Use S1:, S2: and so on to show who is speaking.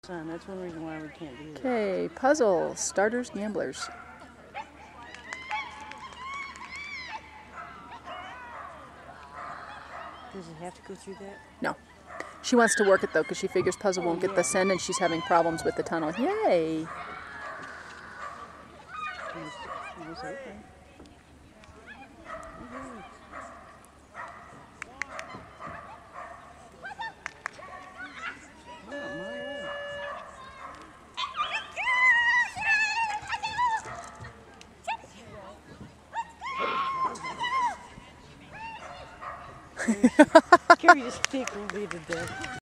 S1: sun. That's one reason why we can't do that.
S2: Okay, puzzle, starters, gamblers.
S1: Does it have to go through that?
S2: No. She wants to work it though because she figures puzzle won't get the send and she's having problems with the tunnel. Yay!
S1: Carrie just tickled me to death.